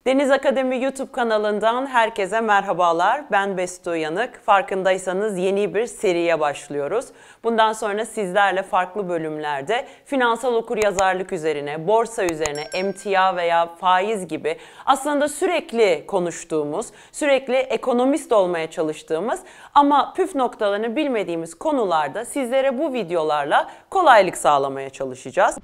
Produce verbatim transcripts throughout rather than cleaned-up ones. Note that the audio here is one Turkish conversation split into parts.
Deniz Akademi YouTube kanalından herkese merhabalar. Ben Bestu Uyanık. Farkındaysanız yeni bir seriye başlıyoruz. Bundan sonra sizlerle farklı bölümlerde finansal okuryazarlık üzerine, borsa üzerine, emtia veya faiz gibi aslında sürekli konuştuğumuz, sürekli ekonomist olmaya çalıştığımız ama püf noktalarını bilmediğimiz konularda sizlere bu videolarla kolaylık sağlamaya çalışacağız.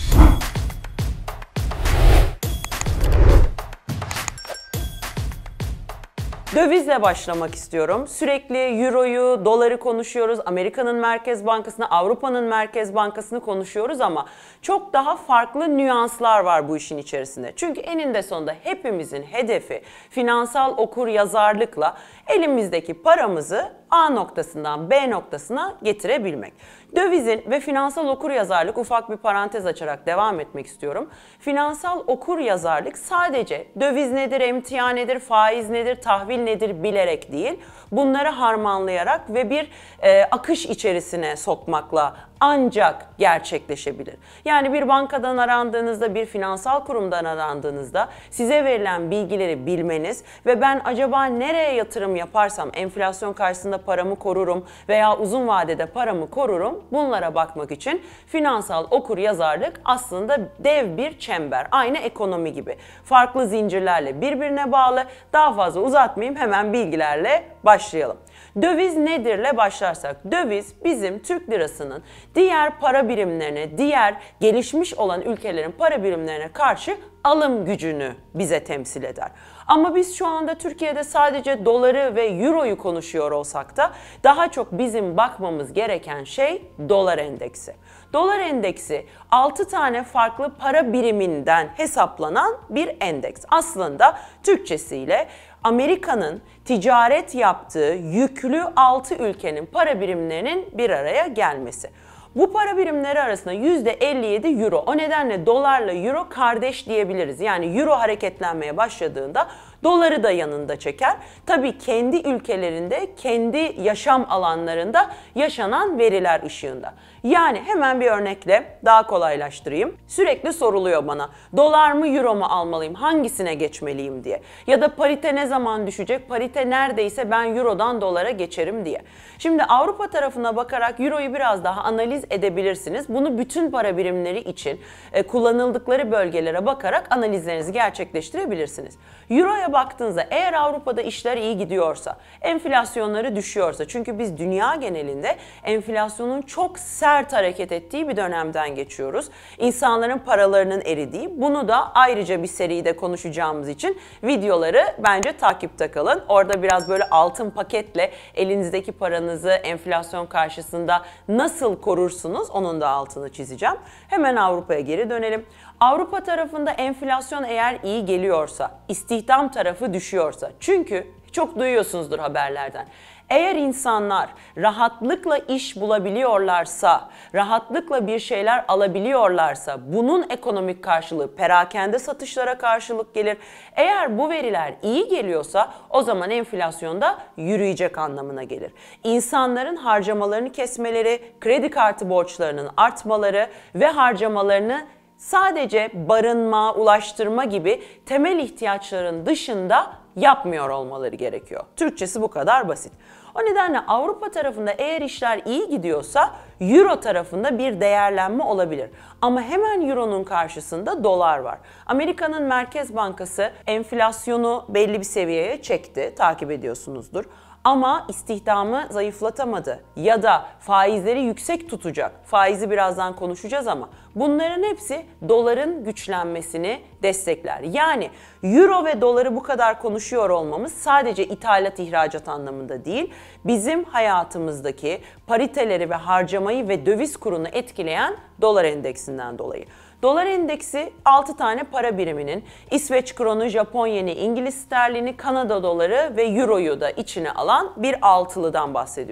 Dövizle başlamak istiyorum. Sürekli Euro'yu, doları konuşuyoruz. Amerika'nın Merkez Bankası'nı, Avrupa'nın Merkez Bankası'nı konuşuyoruz ama çok daha farklı nüanslar var bu işin içerisinde. Çünkü eninde sonunda hepimizin hedefi finansal okuryazarlıkla elimizdeki paramızı A noktasından B noktasına getirebilmek. Dövizin ve finansal okuryazarlık, ufak bir parantez açarak devam etmek istiyorum. Finansal okuryazarlık sadece döviz nedir, emtia nedir, faiz nedir, tahvil nedir bilerek değil, bunları harmanlayarak ve bir e, akış içerisine sokmakla ancak gerçekleşebilir. Yani bir bankadan arandığınızda, bir finansal kurumdan arandığınızda size verilen bilgileri bilmeniz ve ben acaba nereye yatırım yaparsam enflasyon karşısında paramı korurum veya uzun vadede paramı korurum, bunlara bakmak için finansal okuryazarlık aslında dev bir çember. Aynı ekonomi gibi. Farklı zincirlerle birbirine bağlı. Daha fazla uzatmayayım, hemen bilgilerle başlayalım. Döviz nedirle başlarsak, döviz bizim Türk lirasının diğer para birimlerine, diğer gelişmiş olan ülkelerin para birimlerine karşı alım gücünü bize temsil eder. Ama biz şu anda Türkiye'de sadece doları ve euroyu konuşuyor olsak da daha çok bizim bakmamız gereken şey dolar endeksi. Dolar endeksi altı tane farklı para biriminden hesaplanan bir endeks. Aslında Türkçesiyle Amerika'nın ticaret yaptığı yüklü altı ülkenin para birimlerinin bir araya gelmesi. Bu para birimleri arasında yüzde elli yedi euro. O nedenle dolarla euro kardeş diyebiliriz. Yani euro hareketlenmeye başladığında doları da yanında çeker. Tabii kendi ülkelerinde, kendi yaşam alanlarında yaşanan veriler ışığında. Yani hemen bir örnekle daha kolaylaştırayım. Sürekli soruluyor bana, dolar mı euro mu almalıyım, hangisine geçmeliyim diye. Ya da parite ne zaman düşecek, parite neredeyse ben eurodan dolara geçerim diye. Şimdi Avrupa tarafına bakarak euroyu biraz daha analiz edebilirsiniz. Bunu bütün para birimleri için e, kullanıldıkları bölgelere bakarak analizlerinizi gerçekleştirebilirsiniz. Euro'ya baktığınızda eğer Avrupa'da işler iyi gidiyorsa, enflasyonları düşüyorsa, çünkü biz dünya genelinde enflasyonun çok sert hareket ettiği bir dönemden geçiyoruz. İnsanların paralarının eridiği, bunu da ayrıca bir seride konuşacağımız için videoları bence takipte kalın. Orada biraz böyle altın paketle elinizdeki paranızı enflasyon karşısında nasıl korursunuz onun da altını çizeceğim. Hemen Avrupa'ya geri dönelim. Avrupa tarafında enflasyon eğer iyi geliyorsa, istihdam tarafı düşüyorsa, çünkü çok duyuyorsunuzdur haberlerden. Eğer insanlar rahatlıkla iş bulabiliyorlarsa, rahatlıkla bir şeyler alabiliyorlarsa bunun ekonomik karşılığı perakende satışlara karşılık gelir. Eğer bu veriler iyi geliyorsa o zaman enflasyonda yürüyecek anlamına gelir. İnsanların harcamalarını kesmeleri, kredi kartı borçlarının artmaları ve harcamalarını sadece barınma, ulaştırma gibi temel ihtiyaçların dışında yapmıyor olmaları gerekiyor. Türkçesi bu kadar basit. O nedenle Avrupa tarafında eğer işler iyi gidiyorsa euro tarafında bir değerlenme olabilir. Ama hemen euronun karşısında dolar var. Amerika'nın Merkez Bankası enflasyonu belli bir seviyeye çekti, takip ediyorsunuzdur. Ama istihdamı zayıflatamadı ya da faizleri yüksek tutacak. Faizi birazdan konuşacağız ama bunların hepsi doların güçlenmesini destekler. Yani euro ve doları bu kadar konuşuyor olmamız sadece ithalat ihracat anlamında değil, bizim hayatımızdaki pariteleri ve harcamayı ve döviz kurunu etkileyen dolar endeksinden dolayı. Dolar endeksi altı tane para biriminin İsveç kronu, Japon yeni, İngiliz sterlini, Kanada doları ve euroyu da içine alan bir altılıdan bahsediyoruz.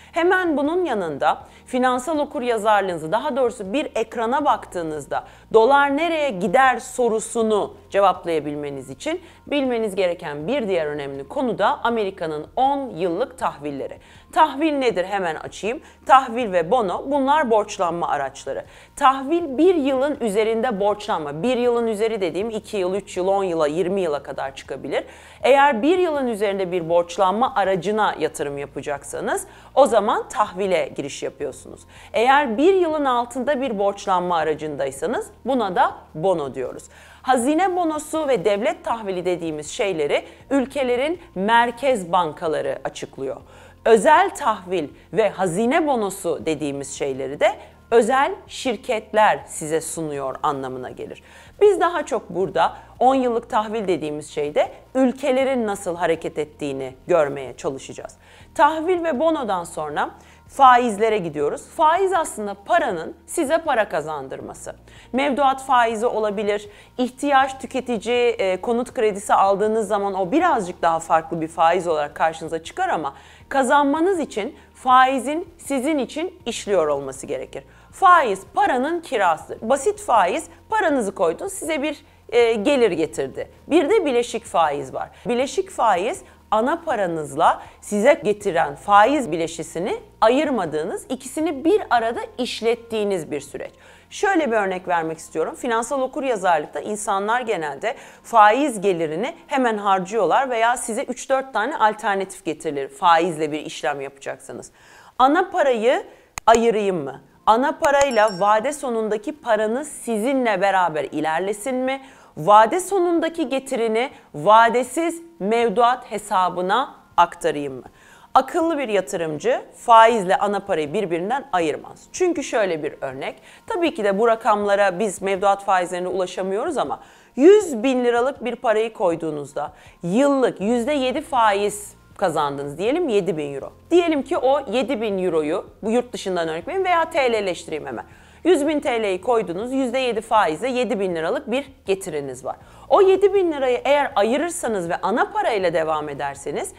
Hemen bunun yanında finansal okuryazarlığınızı, daha doğrusu bir ekrana baktığınızda dolar nereye gider sorusunu cevaplayabilmeniz için bilmeniz gereken bir diğer önemli konu da Amerika'nın on yıllık tahvilleri. Tahvil nedir hemen açayım. Tahvil ve bono bunlar borçlanma araçları. Tahvil bir yılın üzerinde borçlanma. Bir yılın üzeri dediğim iki yıl, üç yıl, on yıla, yirmi yıla kadar çıkabilir. Eğer bir yılın üzerinde bir borçlanma aracına yatırım yapacaksanız o zaman tahvile giriş yapıyorsunuz. Eğer bir yılın altında bir borçlanma aracındaysanız buna da bono diyoruz. Hazine bonosu ve devlet tahvili dediğimiz şeyleri ülkelerin merkez bankaları açıklıyor. Özel tahvil ve hazine bonosu dediğimiz şeyleri de özel şirketler size sunuyor anlamına gelir. Biz daha çok burada on yıllık tahvil dediğimiz şeyde ülkelerin nasıl hareket ettiğini görmeye çalışacağız. Tahvil ve bonodan sonra faizlere gidiyoruz. Faiz aslında paranın size para kazandırması. Mevduat faizi olabilir, ihtiyaç tüketici e, konut kredisi aldığınız zaman o birazcık daha farklı bir faiz olarak karşınıza çıkar ama kazanmanız için faizin sizin için işliyor olması gerekir. Faiz paranın kirası. Basit faiz paranızı koydun size bir e, gelir getirdi. Bir de bileşik faiz var. Bileşik faiz ana paranızla size getiren faiz bileşisini ayırmadığınız, ikisini bir arada işlettiğiniz bir süreç. Şöyle bir örnek vermek istiyorum. Finansal okuryazarlıkta insanlar genelde faiz gelirini hemen harcıyorlar veya size üç dört tane alternatif getirilir faizle bir işlem yapacaksanız. Ana parayı ayırayım mı? Ana parayla vade sonundaki paranız sizinle beraber ilerlesin mi? Vade sonundaki getirini vadesiz mevduat hesabına aktarayım mı? Akıllı bir yatırımcı faizle ana parayı birbirinden ayırmaz. Çünkü şöyle bir örnek, tabii ki de bu rakamlara biz mevduat faizlerine ulaşamıyoruz ama yüz bin liralık bir parayı koyduğunuzda yıllık yüzde yedi faiz kazandınız diyelim yedi bin euro. Diyelim ki o yedi bin euroyu bu yurt dışından örnek vereyim veya T L'leştireyim hemen. yüz bin T L'yi koydunuz, yüzde yedi faizle yedi bin liralık bir getiriniz var. O yedi bin lirayı eğer ayırırsanız ve ana parayla devam ederseniz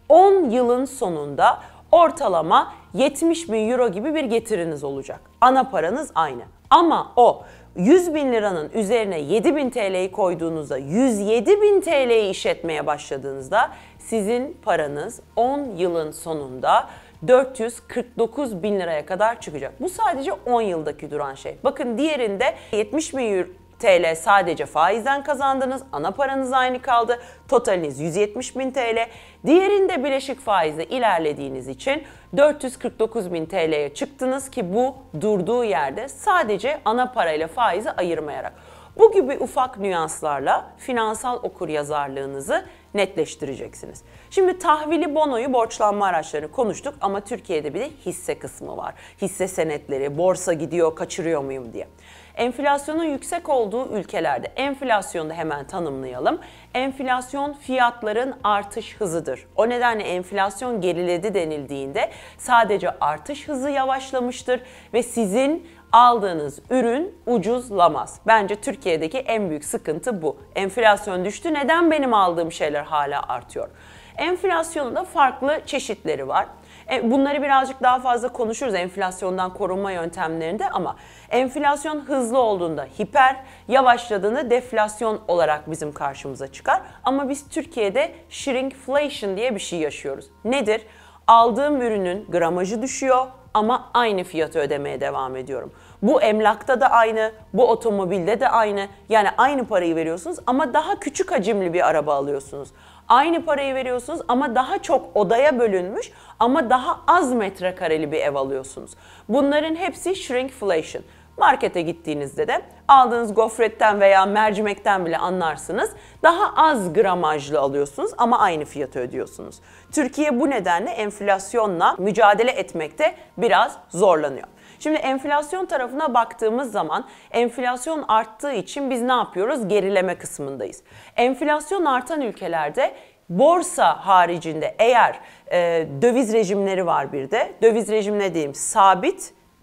on yılın sonunda ortalama yetmiş bin euro gibi bir getiriniz olacak. Ana paranız aynı. Ama o yüz bin liranın üzerine yedi bin T L'yi koyduğunuzda, yüz yedi bin T L'yi işletmeye başladığınızda sizin paranız on yılın sonunda dört yüz kırk dokuz bin liraya kadar çıkacak. Bu sadece on yıldaki duran şey. Bakın diğerinde yetmiş bin T L sadece faizden kazandınız, ana paranız aynı kaldı, totaliniz yüz yetmiş bin T L. Diğerinde bileşik faizle ilerlediğiniz için dört yüz kırk dokuz bin T L'ye çıktınız ki bu durduğu yerde sadece ana parayla faizi ayırmayarak. Bu gibi ufak nüanslarla finansal okuryazarlığınızı netleştireceksiniz. Şimdi tahvili, bonoyu, borçlanma araçlarını konuştuk ama Türkiye'de bir de hisse kısmı var. Hisse senetleri, borsa gidiyor, kaçırıyor muyum diye. Enflasyonun yüksek olduğu ülkelerde enflasyonu da hemen tanımlayalım. Enflasyon fiyatların artış hızıdır. O nedenle enflasyon geriledi denildiğinde sadece artış hızı yavaşlamıştır ve sizin aldığınız ürün ucuzlamaz. Bence Türkiye'deki en büyük sıkıntı bu. Enflasyon düştü, neden benim aldığım şeyler hala artıyor? Enflasyonun da farklı çeşitleri var. Bunları birazcık daha fazla konuşuruz enflasyondan korunma yöntemlerinde ama enflasyon hızlı olduğunda hiper, yavaşladığında deflasyon olarak bizim karşımıza çıkar. Ama biz Türkiye'de shrinkflation diye bir şey yaşıyoruz. Nedir? Aldığım ürünün gramajı düşüyor ama aynı fiyatı ödemeye devam ediyorum. Bu emlakta da aynı, bu otomobilde de aynı. Yani aynı parayı veriyorsunuz ama daha küçük hacimli bir araba alıyorsunuz. Aynı parayı veriyorsunuz ama daha çok odaya bölünmüş ama daha az metrekareli bir ev alıyorsunuz. Bunların hepsi shrinkflation. Markete gittiğinizde de aldığınız gofretten veya mercimekten bile anlarsınız. Daha az gramajlı alıyorsunuz ama aynı fiyatı ödüyorsunuz. Türkiye bu nedenle enflasyonla mücadele etmekte biraz zorlanıyor. Şimdi enflasyon tarafına baktığımız zaman enflasyon arttığı için biz ne yapıyoruz? Gerileme kısmındayız. Enflasyon artan ülkelerde borsa haricinde eğer e, döviz rejimleri var bir de. Döviz rejimi ne diyeyim? Sabit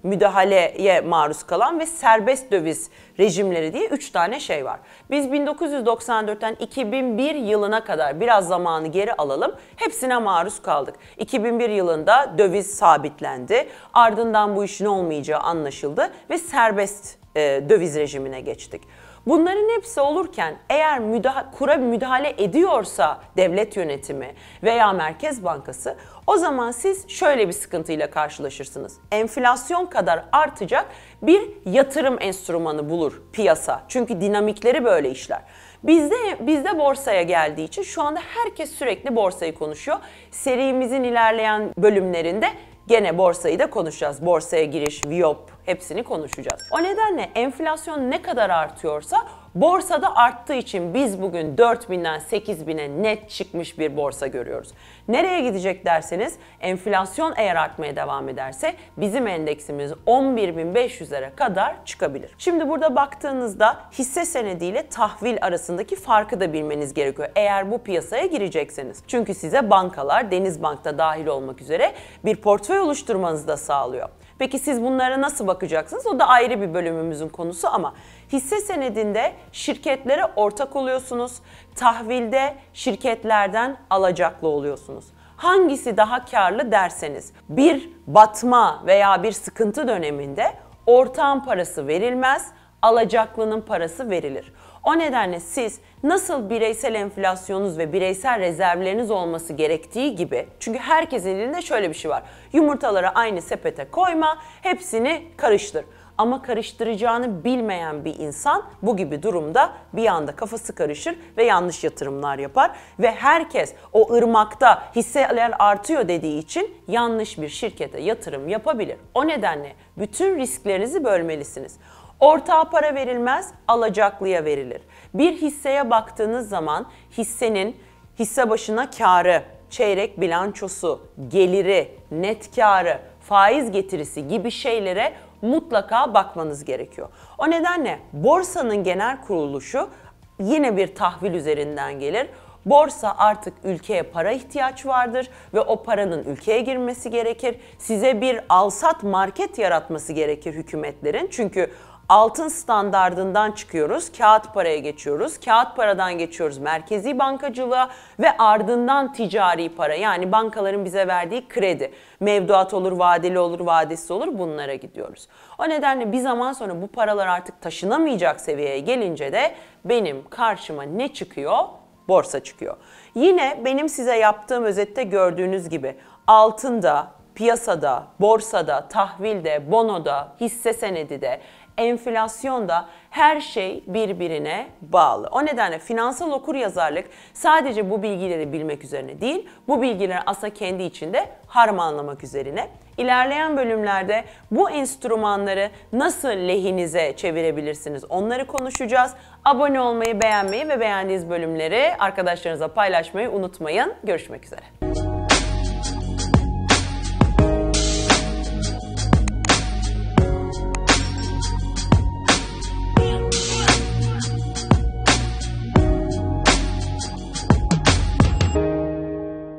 müdahaleye maruz kalan ve serbest döviz rejimleri diye üç tane şey var. Biz bin dokuz yüz doksan dörtten iki bin bir yılına kadar biraz zamanı geri alalım. Hepsine maruz kaldık. iki bin bir yılında döviz sabitlendi. Ardından bu işin olmayacağı anlaşıldı ve serbest e, döviz rejimine geçtik. Bunların hepsi olurken eğer müdahale, kura müdahale ediyorsa devlet yönetimi veya Merkez Bankası, o zaman siz şöyle bir sıkıntıyla karşılaşırsınız. Enflasyon kadar artacak bir yatırım enstrümanı bulur piyasa. Çünkü dinamikleri böyle işler. Bizde, bizde borsaya geldiği için şu anda herkes sürekli borsayı konuşuyor. Serimizin ilerleyen bölümlerinde gene borsayı da konuşacağız. Borsaya giriş, Viyop, hepsini konuşacağız. O nedenle enflasyon ne kadar artıyorsa borsada arttığı için biz bugün dört binden sekiz bine net çıkmış bir borsa görüyoruz. Nereye gidecek derseniz, enflasyon eğer artmaya devam ederse bizim endeksimiz on bir bin beş yüzlere kadar çıkabilir. Şimdi burada baktığınızda hisse senediyle tahvil arasındaki farkı da bilmeniz gerekiyor eğer bu piyasaya girecekseniz. Çünkü size bankalar, Denizbank da dahil olmak üzere bir portföy oluşturmanızı da sağlıyor. Peki siz bunlara nasıl bakacaksınız? O da ayrı bir bölümümüzün konusu ama hisse senedinde şirketlere ortak oluyorsunuz. Tahvilde şirketlerden alacaklı oluyorsunuz. Hangisi daha karlı derseniz, bir batma veya bir sıkıntı döneminde ortağın parası verilmez, alacaklının parası verilir. O nedenle siz nasıl bireysel enflasyonunuz ve bireysel rezervleriniz olması gerektiği gibi, çünkü herkesin elinde şöyle bir şey var. Yumurtaları aynı sepete koyma, hepsini karıştır. Ama karıştıracağını bilmeyen bir insan bu gibi durumda bir anda kafası karışır ve yanlış yatırımlar yapar. Ve herkes o ırmakta hisseler artıyor dediği için yanlış bir şirkete yatırım yapabilir. O nedenle bütün risklerinizi bölmelisiniz. Ortağa para verilmez, alacaklıya verilir. Bir hisseye baktığınız zaman hissenin hisse başına karı, çeyrek bilançosu, geliri, net karı, faiz getirisi gibi şeylere mutlaka bakmanız gerekiyor. O nedenle borsanın genel kuruluşu yine bir tahvil üzerinden gelir. Borsa artık ülkeye para ihtiyaç vardır ve o paranın ülkeye girmesi gerekir. Size bir alsat market yaratması gerekir hükümetlerin. Çünkü altın standardından çıkıyoruz, kağıt paraya geçiyoruz, kağıt paradan geçiyoruz merkezi bankacılığa ve ardından ticari para, yani bankaların bize verdiği kredi, mevduat olur, vadeli olur, vadesiz olur, bunlara gidiyoruz. O nedenle bir zaman sonra bu paralar artık taşınamayacak seviyeye gelince de benim karşıma ne çıkıyor? Borsa çıkıyor. Yine benim size yaptığım özette gördüğünüz gibi altında, piyasada, borsada, tahvilde, bonoda, hisse senedi de, enflasyonda her şey birbirine bağlı. O nedenle finansal okuryazarlık sadece bu bilgileri bilmek üzerine değil, bu bilgileri aslında kendi içinde harmanlamak üzerine. İlerleyen bölümlerde bu enstrümanları nasıl lehinize çevirebilirsiniz onları konuşacağız. Abone olmayı, beğenmeyi ve beğendiğiniz bölümleri arkadaşlarınızla paylaşmayı unutmayın. Görüşmek üzere.